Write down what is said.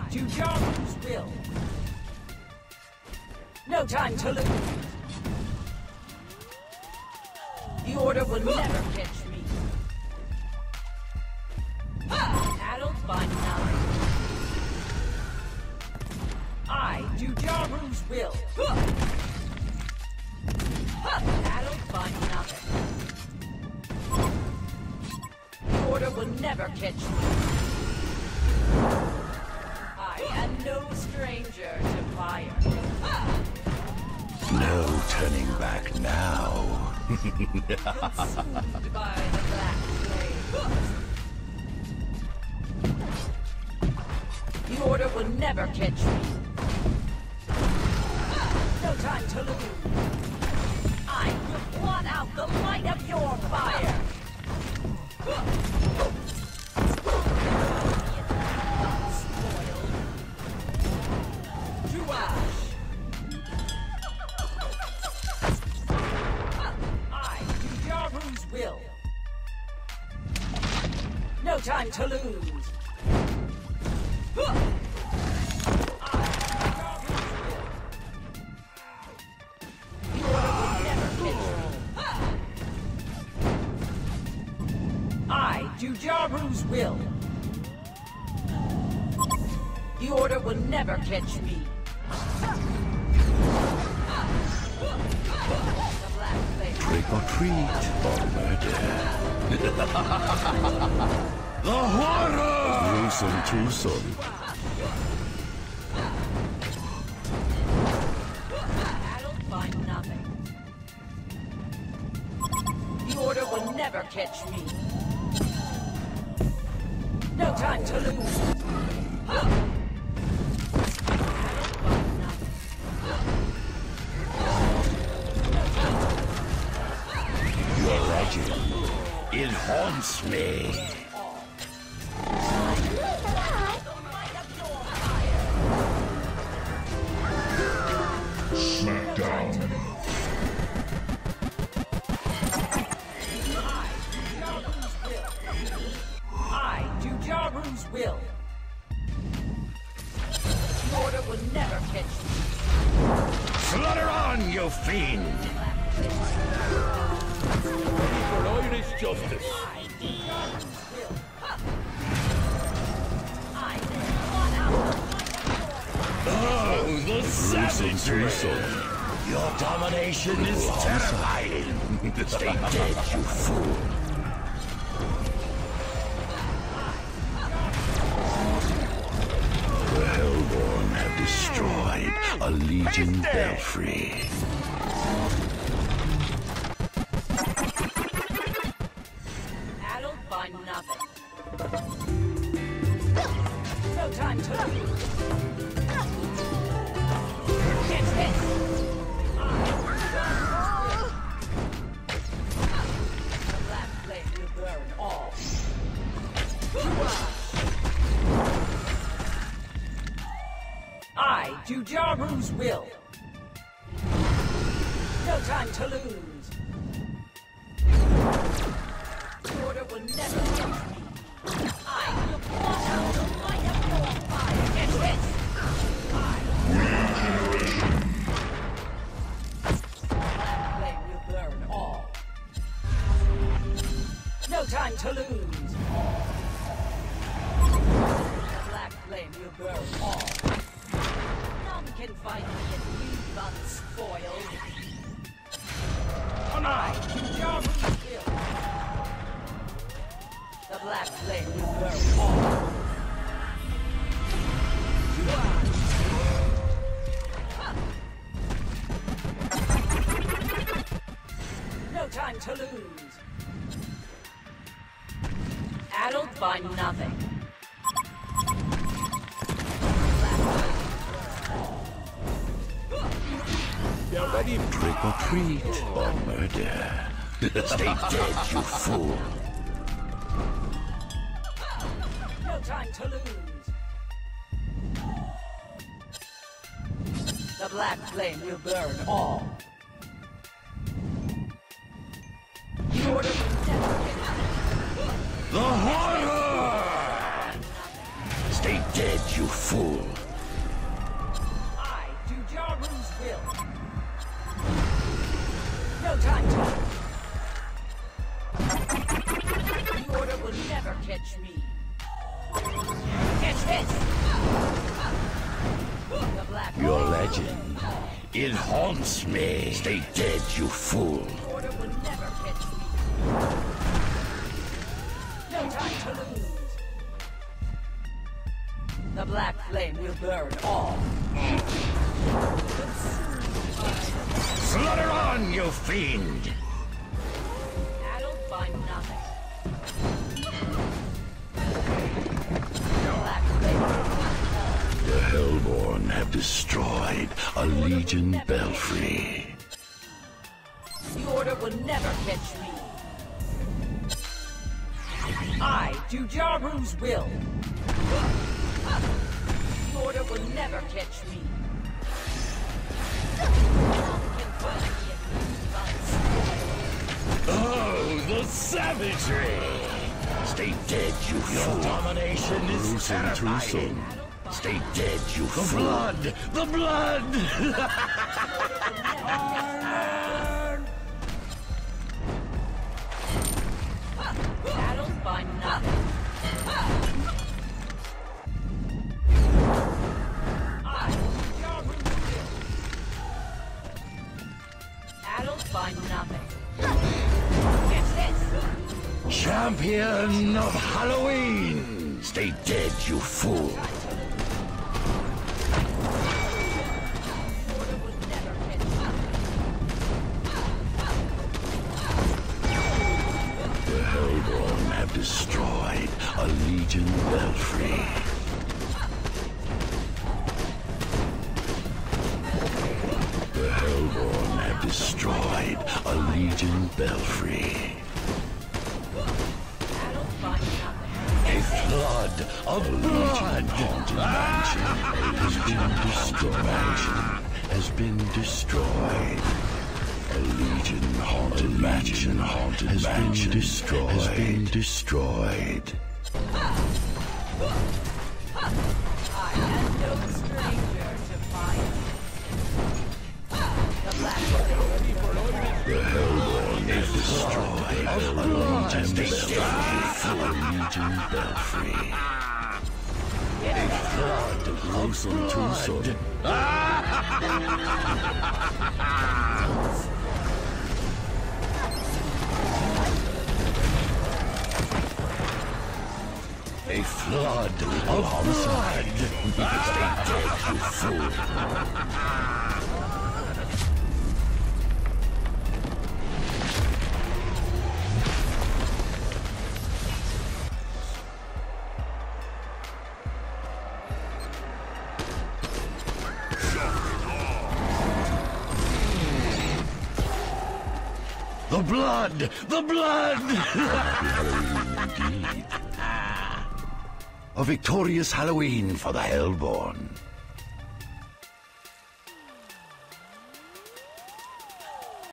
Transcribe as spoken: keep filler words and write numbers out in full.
do Jaru's will. No time to lose. The order will never catch me. Adult by nothing. I do Jaru's will. Adult by nothing. The order will never catch me. I am no stranger to fire. No turning back now. Consumed by the black flame. The order will never catch me. No time to lose. I will blot out the light of your fire. Will. No time to lose. I do Jaru's will. The order will never catch me. Trick or treat or murder. The horror! Gruesome too soon. I'll find nothing. The order will never catch me. No time to lose. It haunts me. Smackdown. I do Jaru's will. The order will never catch me. Slaughter on, you fiend! For Irish justice. Oh, the savagery! Your domination is terrifying. Stay dead, you fool. The Hellborn have destroyed a Legion belfry. Nothing. No time to lose. Get hit. The black flame will burn all. I do Jaru's will. No time to lose. The order will never catch me. I will blot out the light of your fire. Get hit! Black flame will burn all. No time to lose. The black flame will burn all. None can find me and leave unspoiled. I do Jaru's will. The black flame will burn all. No time to lose. Addled by nothing. They're ready. Trick or treat or murder. Stay dead, you fool. No time to lose. The black flame will burn all. The order will never get out. The horror! Stay dead, you fool. I do Jaru's will. No time to... The order will never catch me. Catch this! The black Your hole legend, it haunts me. Stay dead, you fool. The order will never catch me. No time to lose. The black flame will burn all. Slaughter on, you fiend! I don't find nothing. The Hellborn have destroyed a Legion belfry. The order will never catch me. I do Jaru's will. The order will never catch me. Oh, the savagery! Stay dead, you fool. Your domination is terrifying. Stay dead, you fool. The blood! The blood! I don't find nothing. I do Jaru's will. I don't find nothing. Catch this! Champion of Halloween! Stay dead, you fool. The Hellborn have destroyed a Legion belfry. The Hellborn have destroyed a Legion belfry. A flood of blood! Haunted mansion has been destroyed. Has been destroyed. A Legion haunted mansion haunted has been destroyed. Has been destroyed. I am no stranger to fire. The black The Hellborn have destroyed a Legion belfry. A flood grows into sword. A flood of blood. Stay dead, you fool. The blood! The blood! Indeed. A victorious Halloween for the Hellborn.